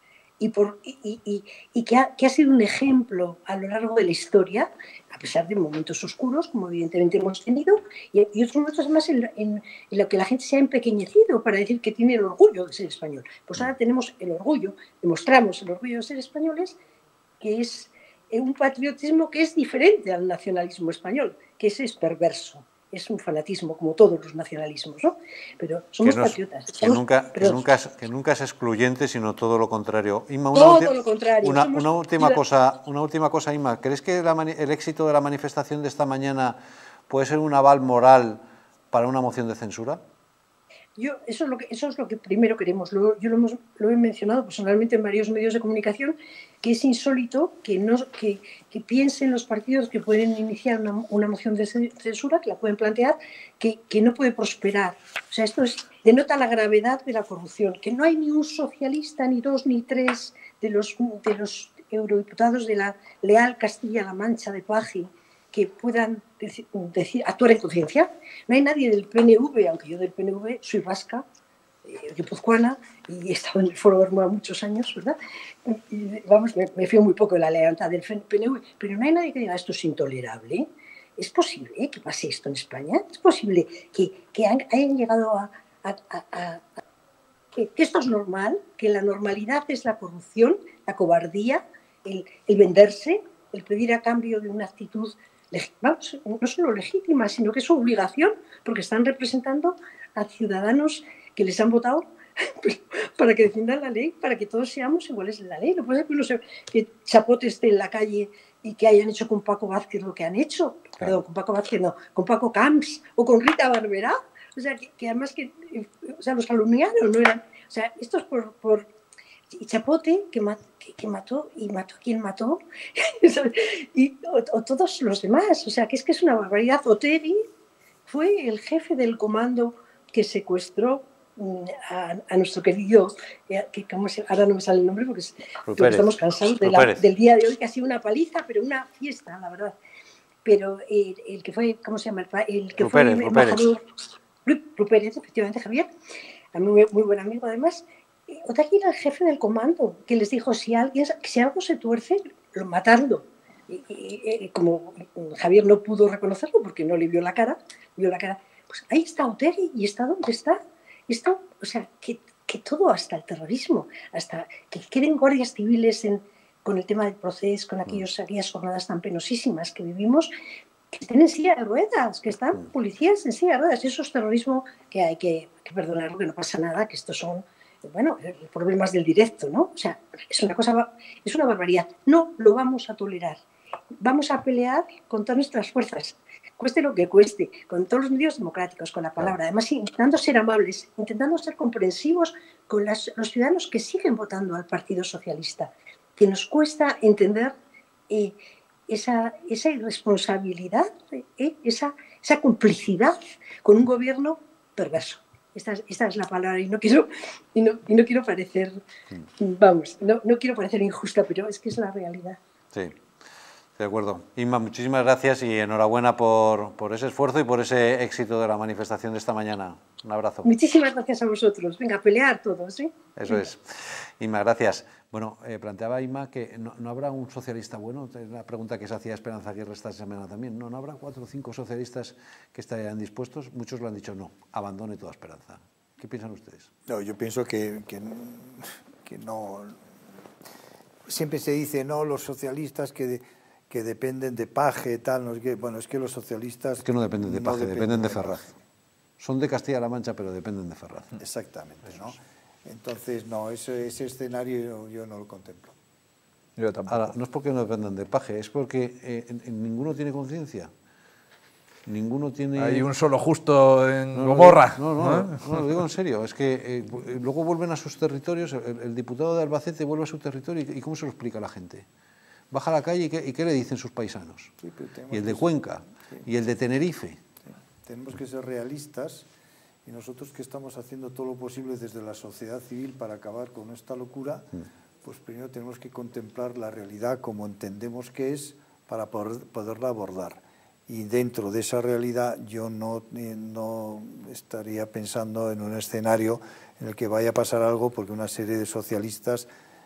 y que ha sido un ejemplo a lo largo de la historia, a pesar de momentos oscuros, como evidentemente hemos tenido, y otros momentos además en lo que la gente se ha empequeñecido para decir que tiene el orgullo de ser español. Pues ahora tenemos el orgullo, demostramos el orgullo de ser españoles, que es un patriotismo que es diferente al nacionalismo español, que ese es perverso. Es un fanatismo, como todos los nacionalismos, ¿no? Pero somos patriotas. Que nunca es excluyente, sino todo lo contrario. Inma, una última cosa, Inma. ¿Crees que el éxito de la manifestación de esta mañana puede ser un aval moral para una moción de censura? Eso es lo que primero queremos. Lo he mencionado personalmente en varios medios de comunicación, que es insólito que piensen los partidos que pueden iniciar una moción de censura, que la pueden plantear, que no puede prosperar. O sea, esto denota la gravedad de la corrupción, que no hay ni un socialista, ni dos, ni tres de los eurodiputados de la leal Castilla-La Mancha de Paji que puedan actuar en conciencia. No hay nadie del PNV, aunque yo del PNV soy vasca, guipuzcoana, y he estado en el Foro Bermuda muchos años, ¿verdad? Y, vamos, me fío muy poco de la lealtad del PNV, pero no hay nadie que diga esto es intolerable. ¿Es posible que pase esto en España? ¿Es posible que hayan llegado que esto es normal, que la normalidad es la corrupción, la cobardía, el venderse, el pedir a cambio de una actitud vamos, no solo legítima, sino que es su obligación, porque están representando a ciudadanos que les han votado para que defiendan la ley, para que todos seamos iguales en la ley. No puede ser que Chapote esté en la calle y que hayan hecho con Paco Vázquez lo que han hecho. Claro. Perdón, con Paco Vázquez no, con Paco Camps o con Rita Barberá. O sea, que además los calumniaron, no eran. O sea, esto es por y Chapote, que mató, y mató a quien mató, o todos los demás. O sea, que es una barbaridad. Otegi fue el jefe del comando que secuestró a nuestro querido, ahora no me sale el nombre porque estamos cansados del día de hoy, que ha sido una paliza, pero una fiesta, la verdad. Pero el que fue, ¿cómo se llama? El que fue el embajador, Rupérez, efectivamente, Javier, a mí muy buen amigo además. Otegi era el jefe del comando, que les dijo, si algo se tuerce, matarlo. Como Javier no pudo reconocerlo porque no le vio la cara, pues ahí está Otegi y está donde está. O sea, que todo, hasta el terrorismo, hasta que queden guardias civiles con el tema del proceso, con aquellas jornadas tan penosísimas que vivimos, que estén en silla de ruedas, que están policías en silla de ruedas. Eso es terrorismo que hay que perdonarlo, que no pasa nada, que estos son, bueno, problemas del directo, ¿no? O sea, es una barbaridad. No lo vamos a tolerar. Vamos a pelear con todas nuestras fuerzas, cueste lo que cueste, con todos los medios democráticos, con la palabra, además intentando ser amables, intentando ser comprensivos con los ciudadanos que siguen votando al Partido Socialista, que nos cuesta entender esa irresponsabilidad, esa complicidad con un gobierno perverso. Esta es la palabra y no quiero parecer, vamos, no quiero parecer injusta, pero es que es la realidad. Sí. De acuerdo. Inma, muchísimas gracias y enhorabuena por ese esfuerzo y por ese éxito de la manifestación de esta mañana. Un abrazo. Muchísimas gracias a vosotros. Venga, a pelear todos, ¿sí? Eso es. Inma, gracias. Bueno, planteaba Inma que no habrá un socialista bueno. Es la pregunta que se hacía Esperanza Aguirre esta semana también. ¿No habrá 4 o 5 socialistas que estarían dispuestos? Muchos lo han dicho, no, abandone toda esperanza. ¿Qué piensan ustedes? No, yo pienso que no. Siempre se dice, no, los socialistas que dependen de Paje, tal, no sé qué. Bueno, es que los socialistas... Es que no dependen de Paje, dependen de Ferraz. Son de Castilla-La Mancha, pero dependen de Ferraz. Exactamente, ¿no? Entonces, no, ese escenario yo no lo contemplo. Yo tampoco. Ahora, no es porque no dependan de Paje, es porque ninguno tiene conciencia. Ninguno tiene... Hay un solo justo en Gomorra. No, lo digo en serio. Es que luego vuelven a sus territorios, el diputado de Albacete vuelve a su territorio y ¿cómo se lo explica a la gente? Baja a la calle y ¿qué le dicen sus paisanos? Sí, y el de Cuenca, y el de Tenerife. Sí. Tenemos que ser realistas y nosotros que estamos haciendo todo lo posible desde la sociedad civil para acabar con esta locura, pues primero tenemos que contemplar la realidad como entendemos que es para poderla abordar. Y dentro de esa realidad yo no estaría pensando en un escenario en el que vaya a pasar algo porque una serie de socialistas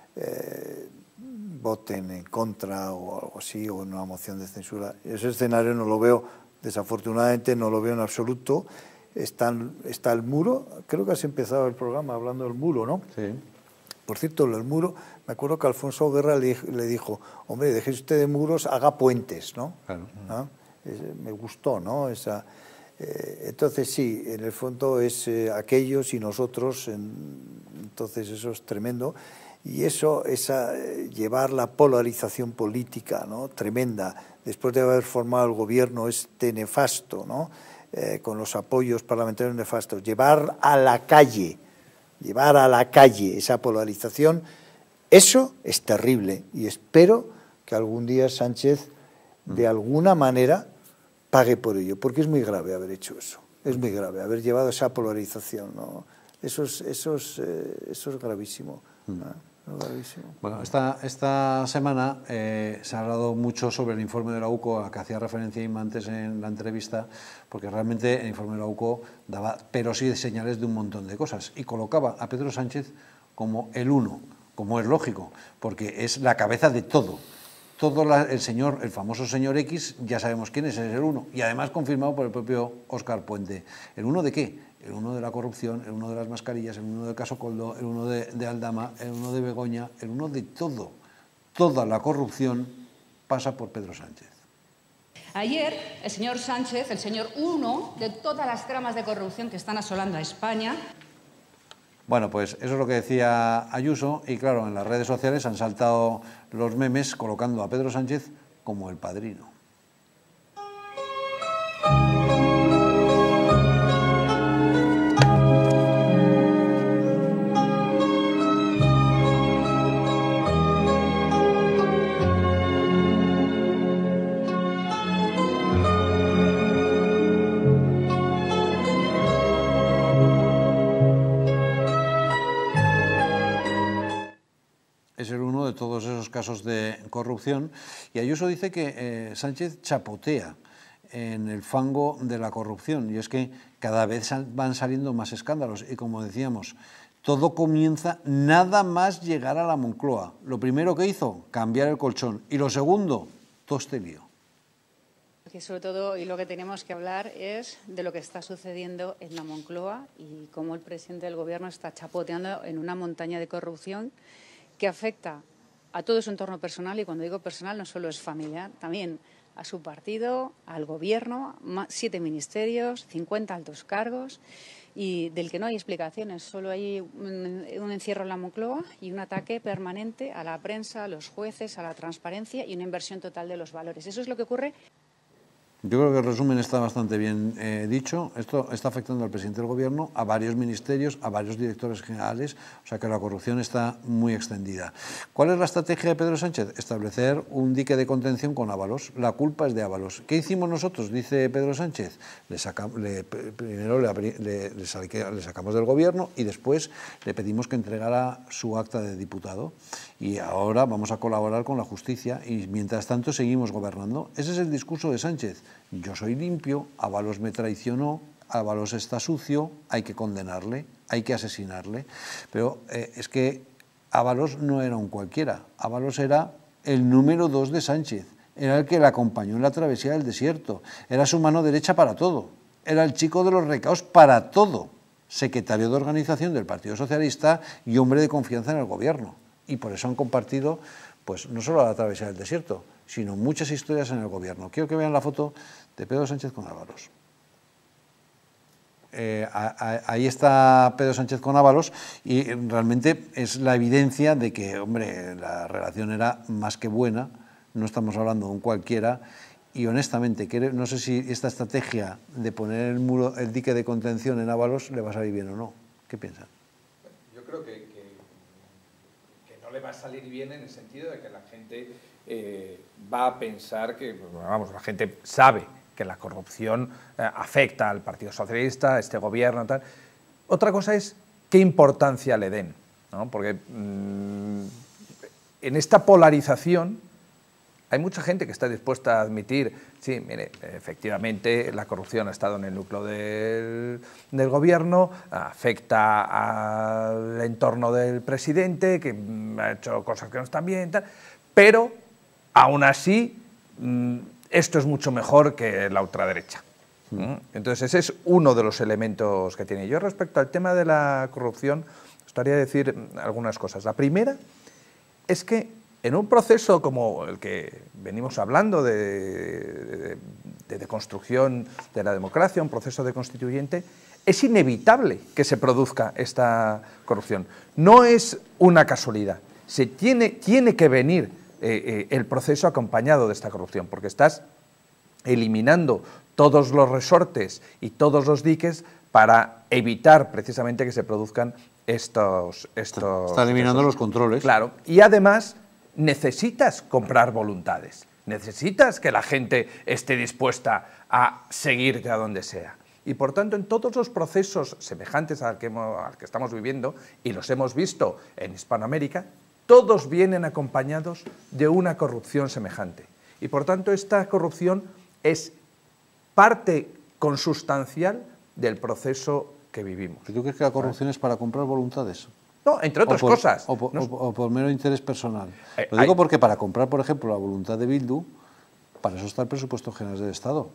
voten en contra o algo así, o en una moción de censura. Ese escenario no lo veo, desafortunadamente no lo veo en absoluto. Está el muro, creo que has empezado el programa hablando del muro, ¿no? Sí. Por cierto, el muro, me acuerdo que Alfonso Guerra le dijo, hombre, deje usted de muros, haga puentes, ¿no? Claro. ¿Ah? Me gustó, ¿no? Entonces sí, en el fondo es aquellos y nosotros, entonces eso es tremendo. Y eso, llevar la polarización política, ¿no? Tremenda, después de haber formado el gobierno nefasto, ¿no? Con los apoyos parlamentarios nefastos, llevar a la calle esa polarización, eso es terrible. Y espero que algún día Sánchez, de alguna manera, pague por ello, porque es muy grave haber hecho eso. Es muy grave haber llevado esa polarización, ¿no? Eso es gravísimo. ¿No? Bueno, esta semana se ha hablado mucho sobre el informe de la UCO a que hacía referencia Inma antes en la entrevista, porque realmente el informe de la UCO daba peros y señales de un montón de cosas y colocaba a Pedro Sánchez como el uno, como es lógico, porque es la cabeza de todo. El famoso señor X, ya sabemos quién es el uno, y además confirmado por el propio Óscar Puente. ¿El uno de qué? El uno de la corrupción, el uno de las mascarillas, el uno del caso Coldo, el uno de Aldama, el uno de Begoña, el uno de todo. Toda la corrupción pasa por Pedro Sánchez. Ayer, el señor Sánchez, el señor uno de todas las tramas de corrupción que están asolando a España. Bueno, pues eso es lo que decía Ayuso y claro, en las redes sociales han saltado los memes colocando a Pedro Sánchez como el padrino. casos de corrupción, y Ayuso dice que Sánchez chapotea en el fango de la corrupción, y es que cada vez van saliendo más escándalos, y como decíamos, todo comienza nada más llegar a la Moncloa. Lo primero que hizo, cambiar el colchón, y lo segundo, todo este lío. Que sobre todo, y lo que tenemos que hablar es de lo que está sucediendo en la Moncloa y cómo el presidente del Gobierno está chapoteando en una montaña de corrupción que afecta a todo su entorno personal, y cuando digo personal no solo es familiar, también a su partido, al Gobierno, 7 ministerios, 50 altos cargos, y del que no hay explicaciones. Solo hay un encierro en la Moncloa y un ataque permanente a la prensa, a los jueces, a la transparencia y una inversión total de los valores. Eso es lo que ocurre. Yo creo que el resumen está bastante bien dicho. Esto está afectando al presidente del Gobierno, a varios ministerios, a varios directores generales, o sea que la corrupción está muy extendida. ¿Cuál es la estrategia de Pedro Sánchez? Establecer un dique de contención con Ábalos. La culpa es de Ábalos. ¿Qué hicimos nosotros? Dice Pedro Sánchez. Primero le sacamos del Gobierno y después le pedimos que entregara su acta de diputado. Y ahora vamos a colaborar con la justicia y mientras tanto seguimos gobernando. Ese es el discurso de Sánchez. Yo soy limpio, Ábalos me traicionó, Ábalos está sucio, hay que condenarle, hay que asesinarle. Pero es que Ábalos no era un cualquiera, Ábalos era el número 2 de Sánchez, era el que le acompañó en la travesía del desierto, era su mano derecha para todo, era el chico de los recaos para todo, secretario de organización del Partido Socialista y hombre de confianza en el Gobierno. Y por eso han compartido, pues no solo la travesía del desierto, sino muchas historias en el Gobierno. Quiero que vean la foto de Pedro Sánchez con Ábalos. Ahí está Pedro Sánchez con Ábalos y realmente es la evidencia de que, hombre, la relación era más que buena, no estamos hablando de un cualquiera, y honestamente, no sé si esta estrategia de poner el dique de contención en Ábalos le va a salir bien o no. ¿Qué piensan? Yo creo que no le va a salir bien en el sentido de que la gente va a pensar que, vamos, la gente sabe que la corrupción afecta al Partido Socialista, a este gobierno, tal. Otra cosa es qué importancia le den, ¿no? Porque en esta polarización hay mucha gente que está dispuesta a admitir, sí, mire, efectivamente la corrupción ha estado en el núcleo del gobierno, afecta al entorno del presidente, que ha hecho cosas que no están bien, tal, pero aún así esto es mucho mejor que la ultraderecha. Entonces ese es uno de los elementos que tiene. Yo respecto al tema de la corrupción, me gustaría decir algunas cosas. La primera es que en un proceso como el que venimos hablando de construcción de la democracia, un proceso de constituyente, es inevitable que se produzca esta corrupción. No es una casualidad. Tiene que venir el proceso acompañado de esta corrupción, porque estás eliminando todos los resortes y todos los diques para evitar precisamente que se produzcan estos está eliminando los controles. Claro, y además necesitas comprar voluntades, necesitas que la gente esté dispuesta a seguirte a donde sea. Y por tanto, en todos los procesos semejantes al que estamos viviendo, y los hemos visto en Hispanoamérica, todos vienen acompañados de una corrupción semejante. Y por tanto, esta corrupción es parte consustancial del proceso que vivimos. ¿Tú crees que la corrupción es para comprar voluntades? No, entre otras cosas. O por mero interés personal. Lo digo porque para comprar, por ejemplo, la voluntad de Bildu, para eso está el presupuesto general del Estado.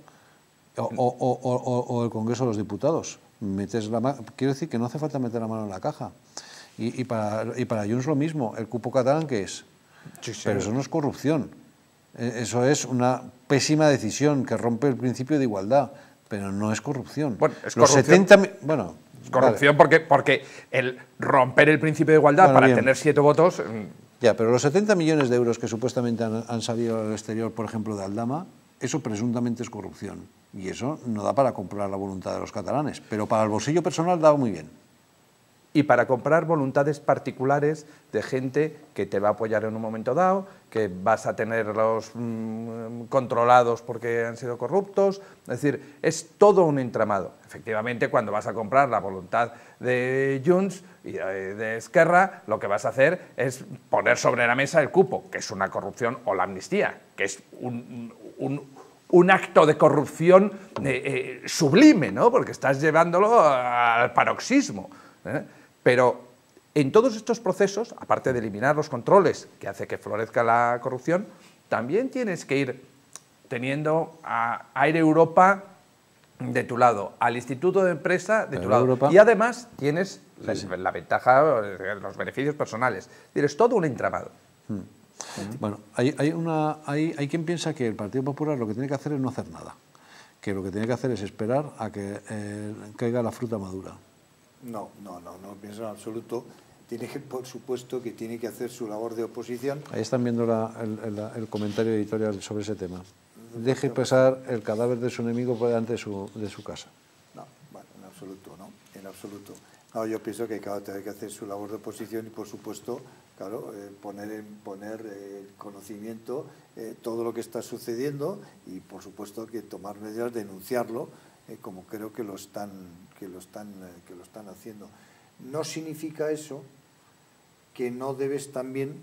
O el Congreso de los Diputados. Quiero decir que no hace falta meter la mano en la caja. Y para Junts lo mismo. El cupo catalán, ¿qué es? Sí, sí. Pero eso no es corrupción. Eso es una pésima decisión que rompe el principio de igualdad. Pero no es corrupción. Bueno, es corrupción. Es corrupción porque el romper el principio de igualdad para tener 7 votos... Ya, pero los 70 millones de euros que supuestamente han salido al exterior, por ejemplo, de Aldama, eso presuntamente es corrupción. Y eso no da para comprar la voluntad de los catalanes. Pero para el bolsillo personal da muy bien. y para comprar voluntades particulares de gente que te va a apoyar en un momento dado, que vas a tenerlos controlados porque han sido corruptos. Es decir, es todo un entramado. Efectivamente, cuando vas a comprar la voluntad de Junts y de Esquerra, lo que vas a hacer es poner sobre la mesa el cupo, que es una corrupción, o la amnistía, que es un acto de corrupción sublime, ¿no? Porque estás llevándolo al paroxismo, ¿eh? Pero en todos estos procesos, aparte de eliminar los controles que hace que florezca la corrupción, también tienes que ir teniendo a Air Europa de tu lado, al Instituto de Empresa de tu lado. Europa. Y además tienes la ventaja, los beneficios personales. Es todo un entramado. Bueno, hay quien piensa que el Partido Popular lo que tiene que hacer es no hacer nada, que lo que tiene que hacer es esperar a que caiga la fruta madura. No pienso en absoluto. Por supuesto que tiene que hacer su labor de oposición. Ahí están viendo el comentario editorial sobre ese tema. Deje pasar el cadáver de su enemigo por delante de su casa. No, bueno, en absoluto, no, en absoluto. No, yo pienso que claro, tiene que hacer su labor de oposición y, por supuesto, claro, poner el conocimiento todo lo que está sucediendo y, por supuesto, que tomar medidas, denunciarlo, como creo que lo están haciendo. No significa eso que no debes también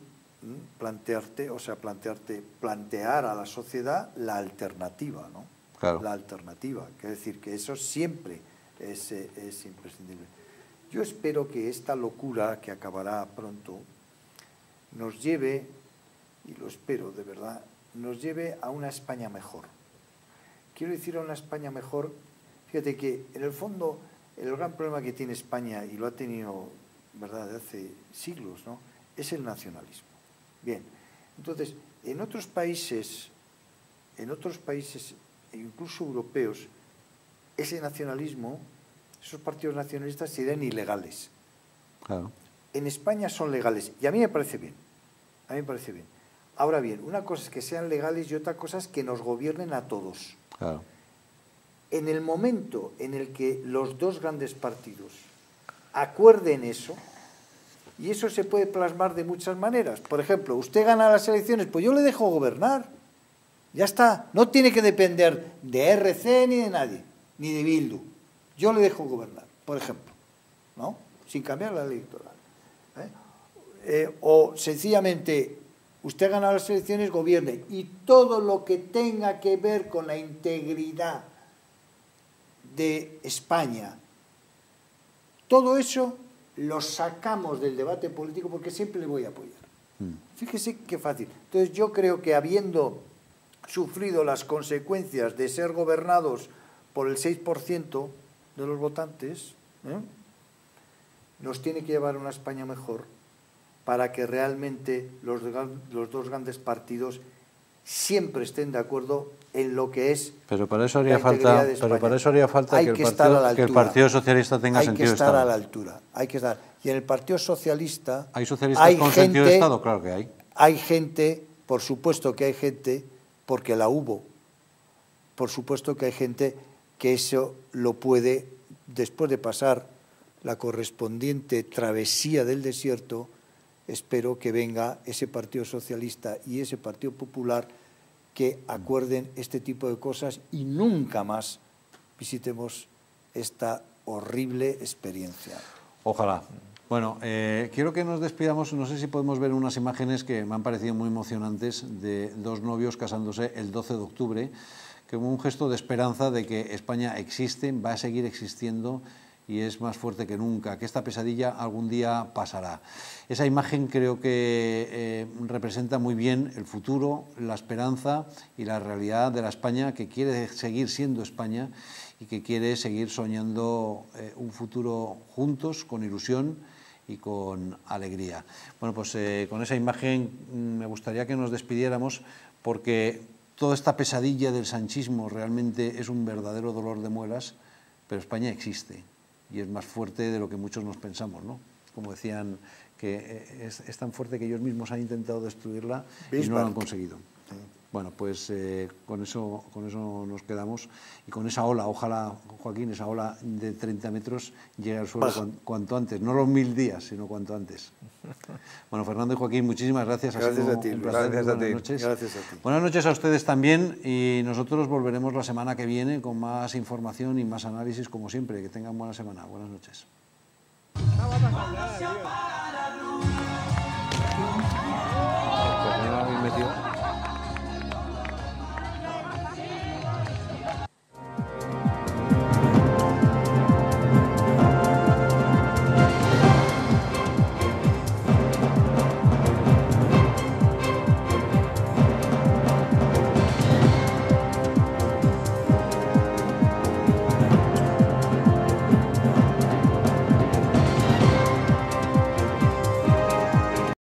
plantear a la sociedad la alternativa, ¿no? Claro. La alternativa, quiere decir que eso siempre es imprescindible. Yo espero que esta locura que acabará pronto nos lleve, y lo espero de verdad, nos lleve a una España mejor. Quiero decir a una España mejor, fíjate que en el fondo el gran problema que tiene España, y lo ha tenido, ¿verdad?, de hace siglos, ¿no?, es el nacionalismo. Bien, entonces, en otros países, incluso europeos, ese nacionalismo, esos partidos nacionalistas serían ilegales. Claro. En España son legales, y a mí me parece bien. Ahora bien, una cosa es que sean legales y otra cosa es que nos gobiernen a todos. Claro. En el momento en el que los dos grandes partidos acuerden eso, y eso se puede plasmar de muchas maneras. Por ejemplo, usted gana las elecciones, pues yo le dejo gobernar. Ya está. No tiene que depender de RC ni de nadie, ni de Bildu. Yo le dejo gobernar, por ejemplo, ¿no? Sin cambiar la ley electoral. O sencillamente, usted gana las elecciones, gobierne. Y todo lo que tenga que ver con la integridad de España, todo eso lo sacamos del debate político porque siempre le voy a apoyar. Fíjese qué fácil. Entonces yo creo que habiendo sufrido las consecuencias de ser gobernados por el 6% de los votantes, nos tiene que llevar a una España mejor para que realmente los dos grandes partidos siempre estén de acuerdo en lo que es. Pero para eso haría falta que el Partido Socialista tenga sentido de Estado. Hay que estar a la altura, hay que estar. Y en el Partido Socialista ¿hay socialistas con sentido de Estado? Claro que hay. Hay gente, por supuesto que hay gente, porque la hubo. Por supuesto que hay gente que eso lo puede, después de pasar la correspondiente travesía del desierto, espero que venga ese Partido Socialista y ese Partido Popular que acuerden este tipo de cosas y nunca más visitemos esta horrible experiencia. Ojalá. Bueno, quiero que nos despidamos, no sé si podemos ver unas imágenes que me han parecido muy emocionantes de dos novios casándose el 12 de octubre, como un gesto de esperanza de que España existe, va a seguir existiendo y es más fuerte que nunca, que esta pesadilla algún día pasará. Esa imagen creo que representa muy bien el futuro, la esperanza y la realidad de la España que quiere seguir siendo España y que quiere seguir soñando un futuro juntos, con ilusión y con alegría. Bueno, pues con esa imagen me gustaría que nos despidiéramos porque toda esta pesadilla del sanchismo realmente es un verdadero dolor de muelas, pero España existe. Y es más fuerte de lo que muchos nos pensamos, ¿no? Como decían, que es tan fuerte que ellos mismos han intentado destruirla y no lo han conseguido. Sí. Bueno, pues con eso nos quedamos y con esa ola, ojalá, Joaquín, esa ola de 30 metros llegue al suelo cuanto antes, no los 1000 días, sino cuanto antes. Bueno, Fernando y Joaquín, muchísimas gracias. Gracias a ti. Un placer. Gracias a ti. Buenas noches. Gracias a ti. Buenas noches a ustedes también y nosotros volveremos la semana que viene con más información y más análisis como siempre. Que tengan buena semana. Buenas noches.